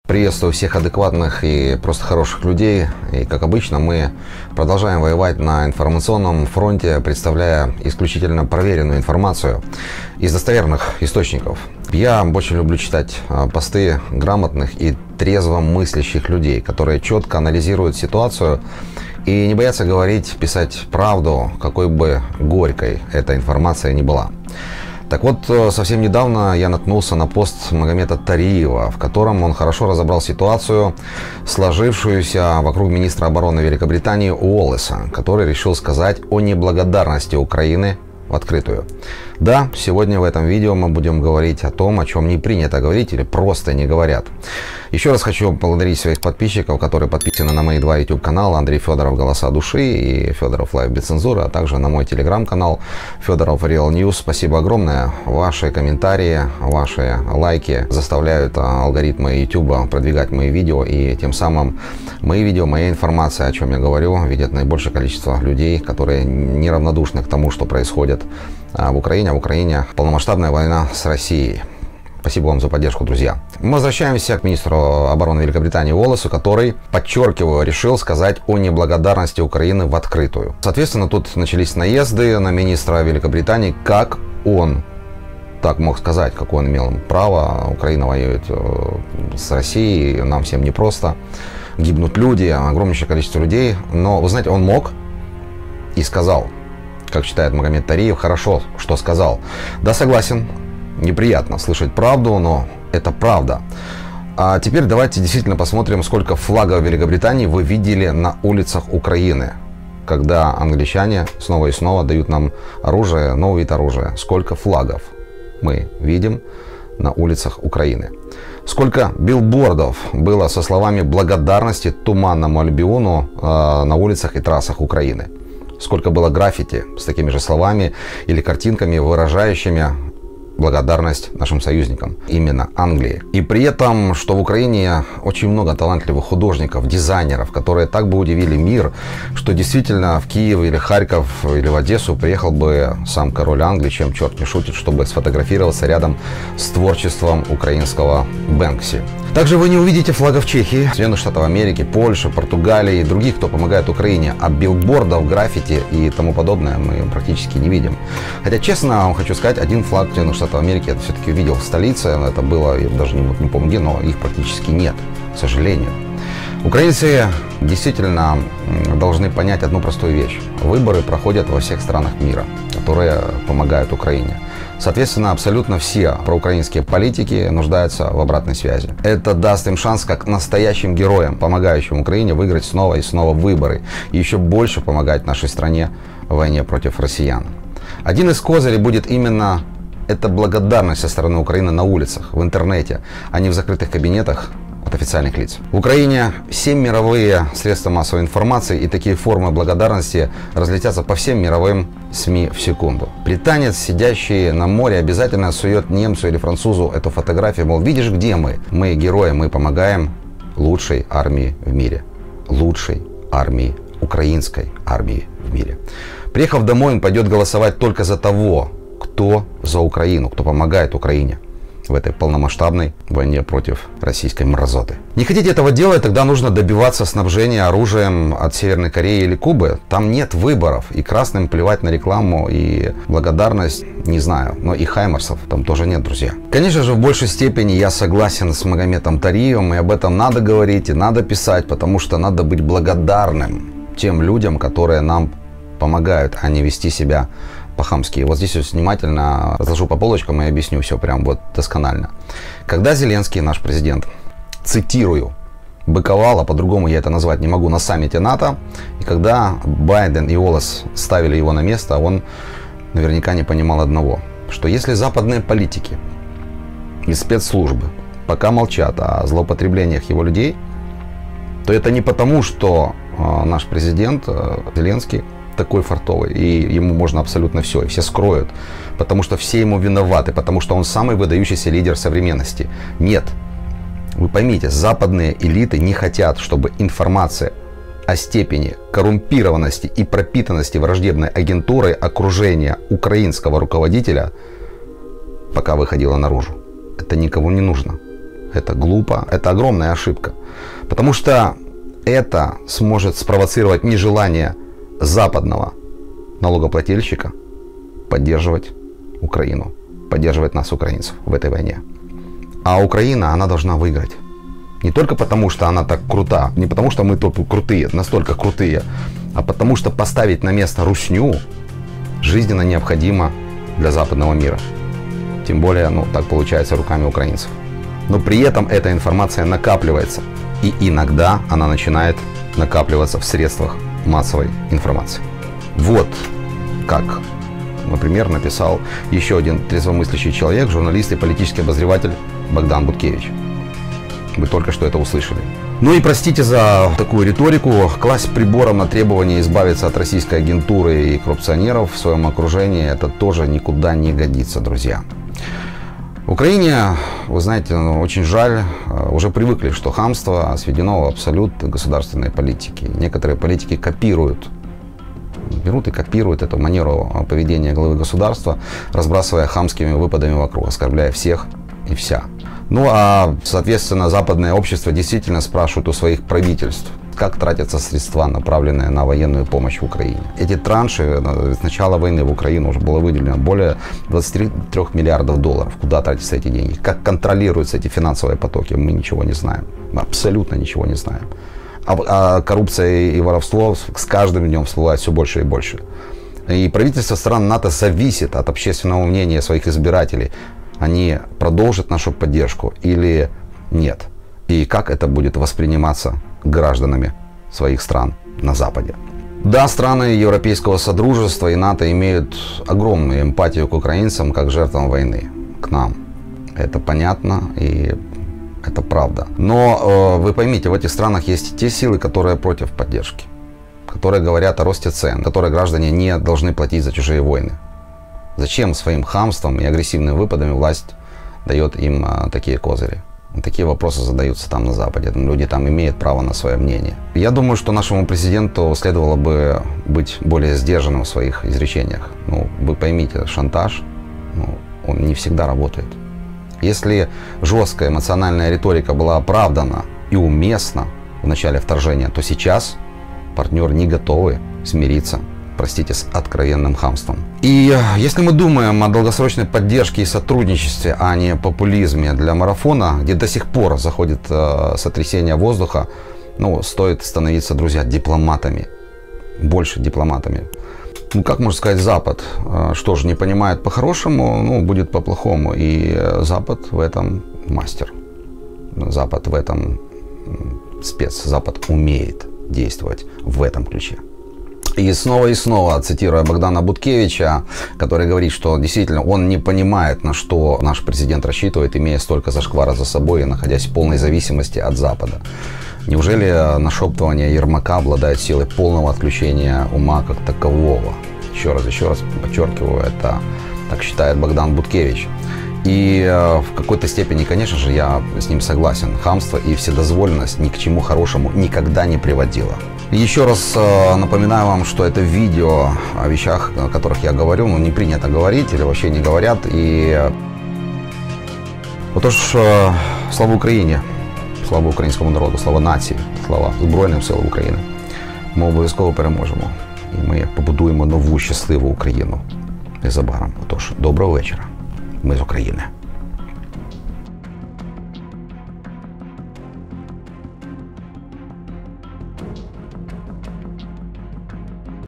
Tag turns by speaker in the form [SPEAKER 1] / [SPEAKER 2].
[SPEAKER 1] Приветствую всех адекватных и просто хороших людей. И, как обычно, мы продолжаем воевать на информационном фронте, представляя исключительно проверенную информацию из достоверных источников. Я очень люблю читать посты грамотных и трезво мыслящих людей, которые четко анализируют ситуацию и не боятся говорить, писать правду, какой бы горькой эта информация ни была. Так вот, совсем недавно я наткнулся на пост Магомеда Тариева, в котором он хорошо разобрал ситуацию, сложившуюся вокруг министра обороны Великобритании Уоллеса, который решил сказать о неблагодарности Украины в открытую. Да, сегодня в этом видео мы будем говорить о том, о чем не принято говорить или просто не говорят. Еще раз хочу поблагодарить своих подписчиков, которые подписаны на мои два YouTube канала: Андрей Федоров «Голоса души» и Федоров Лайв без цензуры, а также на мой телеграм-канал Федоров Real News. Спасибо огромное. Ваши комментарии, ваши лайки заставляют алгоритмы YouTube продвигать мои видео, и тем самым мои видео, моя информация, о чем я говорю, видят наибольшее количество людей, которые неравнодушны к тому, что происходит в Украине. В Украине полномасштабная война с Россией. Спасибо вам за поддержку, друзья. Мы возвращаемся к министру обороны Великобритании Уоллесу, который, подчеркиваю, решил сказать о неблагодарности Украины в открытую. Соответственно, тут начались наезды на министра Великобритании. Как он так мог сказать, какое он имел право? Украина воюет с Россией, нам всем непросто. Гибнут люди, огромнейшее количество людей. Но, вы знаете, он мог и сказал, как считает Магомед Тариев, хорошо, что сказал. Да, согласен, неприятно слышать правду, но это правда. А теперь давайте действительно посмотрим, сколько флагов Великобритании вы видели на улицах Украины, когда англичане снова и снова дают нам оружие, новый вид оружия. Сколько флагов мы видим на улицах Украины. Сколько билбордов было со словами благодарности Туманному Альбиону на улицах и трассах Украины. Сколько было граффити с такими же словами или картинками, выражающими благодарность нашим союзникам, именно Англии. И при этом, что в Украине очень много талантливых художников, дизайнеров, которые так бы удивили мир, что действительно в Киев или Харьков или в Одессу приехал бы сам король Англии, чем черт не шутит, чтобы сфотографироваться рядом с творчеством украинского Бэнкси. Также вы не увидите флагов Чехии, Соединенных Штатов Америки, Польши, Португалии и других, кто помогает Украине, а билбордов, граффити и тому подобное мы практически не видим. Хотя, честно вам хочу сказать, один флаг Соединенных Штатов Америки я все-таки видел в столице, это было, я даже не помню где, но их практически нет, к сожалению. Украинцы действительно должны понять одну простую вещь. Выборы проходят во всех странах мира, которые помогают Украине. Соответственно, абсолютно все проукраинские политики нуждаются в обратной связи. Это даст им шанс, как настоящим героям, помогающим Украине, выиграть снова и снова выборы. И еще больше помогать нашей стране в войне против россиян. Один из козырей будет именно эта благодарность со стороны Украины на улицах, в интернете, а не в закрытых кабинетах от официальных лиц. В Украине 7 мировые средства массовой информации, и такие формы благодарности разлетятся по всем мировым СМИ в секунду. Британец, сидящий на море, обязательно сует немцу или французу эту фотографию, мол, видишь, где мы? Мы герои, мы помогаем лучшей армии в мире. Лучшей армии, украинской армии в мире. Приехав домой, он пойдет голосовать только за того, кто за Украину, кто помогает Украине в этой полномасштабной войне против российской мразоты. Не хотите этого делать, тогда нужно добиваться снабжения оружием от Северной Кореи или Кубы. Там нет выборов, и красным плевать на рекламу и благодарность, не знаю, но и хаймарсов там тоже нет, друзья. Конечно же, в большей степени я согласен с Магомедом Тариевым, и об этом надо говорить и надо писать, потому что надо быть благодарным тем людям, которые нам помогают, а не вести себя по-хамски. Вот здесь вот внимательно разложу по полочкам и объясню все прям вот досконально. Когда Зеленский, наш президент, цитирую, быковал, а по-другому я это назвать не могу, на саммите НАТО, и когда Байден и Уоллес ставили его на место, он наверняка не понимал одного, что если западные политики и спецслужбы пока молчат о злоупотреблениях его людей, то это не потому, что наш президент Зеленский такой фартовый, и ему можно абсолютно все, и все скроют, потому что все ему виноваты, потому что он самый выдающийся лидер современности. Нет, вы поймите, западные элиты не хотят, чтобы информация о степени коррумпированности и пропитанности враждебной агентурой окружения украинского руководителя пока выходила наружу. Это никому не нужно. это глупо, это огромная ошибка. Потому что это сможет спровоцировать нежелание западного налогоплательщика поддерживать Украину, поддерживать нас, украинцев, в этой войне. А Украина, она должна выиграть. Не только потому, что она так крута, не потому, что мы только крутые, настолько крутые, а потому, что поставить на место русню жизненно необходимо для западного мира. Тем более, так получается руками украинцев. Но при этом эта информация накапливается. И иногда она начинает накапливаться в средствах массовой информации. Вот как, например, написал еще один трезвомыслящий человек, журналист и политический обозреватель Богдан Буткевич. Вы только что это услышали. Ну и простите за такую риторику. Класть прибором на требование избавиться от российской агентуры и коррупционеров в своем окружении, это тоже никуда не годится, друзья. В Украине, вы знаете, очень жаль, уже привыкли, что хамство сведено в абсолют государственной политики. Некоторые политики берут и копируют эту манеру поведения главы государства, разбрасывая хамскими выпадами вокруг, оскорбляя всех и вся. Ну а, соответственно, западное общество действительно спрашивает у своих правительств, как тратятся средства, направленные на военную помощь в Украине. Эти транши с начала войны в Украину уже было выделено более 23 миллиардов долларов. Куда тратятся эти деньги? Как контролируются эти финансовые потоки? Мы ничего не знаем. Мы абсолютно ничего не знаем. А коррупция и воровство с каждым днем всплывает все больше и больше. И правительство стран НАТО зависит от общественного мнения своих избирателей. Они продолжат нашу поддержку или нет? И как это будет восприниматься гражданами своих стран на Западе? Да, страны Европейского Содружества и НАТО имеют огромную эмпатию к украинцам как жертвам войны, к нам. Это понятно и это правда. Но вы поймите, в этих странах есть те силы, которые против поддержки, которые говорят о росте цен, которые граждане не должны платить за чужие войны. Зачем своим хамством и агрессивными выпадами власть дает им такие козыри? Такие вопросы задаются там на Западе. Люди там имеют право на свое мнение. Я думаю, что нашему президенту следовало бы быть более сдержанным в своих изречениях. Вы поймите, шантаж, он не всегда работает. Если жесткая эмоциональная риторика была оправдана и уместна в начале вторжения, то сейчас партнеры не готовы смириться, простите, с откровенным хамством. И если мы думаем о долгосрочной поддержке и сотрудничестве, а не популизме для марафона, где до сих пор заходит сотрясение воздуха, стоит становиться, друзья, дипломатами. Больше дипломатами. Как можно сказать, Запад, что же, не понимает по-хорошему, будет по-плохому. И Запад в этом мастер. Запад в этом спец. Запад умеет действовать в этом ключе. И снова, цитируя Богдана Буткевича, который говорит, что действительно он не понимает, на что наш президент рассчитывает, имея столько зашквара за собой и находясь в полной зависимости от Запада. Неужели нашептывание Ермака обладает силой полного отключения ума как такового? Еще раз подчеркиваю, это так считает Богдан Буткевич. И в какой-то степени, конечно же, я с ним согласен. Хамство и вседозволенность ни к чему хорошему никогда не приводило. Еще раз напоминаю вам, что это видео о вещах, о которых я говорю, не принято говорить или вообще не говорят. И отож, слава Україні, слава українському народу, слава нації, слава Збройним силам України. Ми обов'язково переможемо. І ми побудуємо нову щасливу Україну незабаром. Отож, доброго вечора. Ми з України.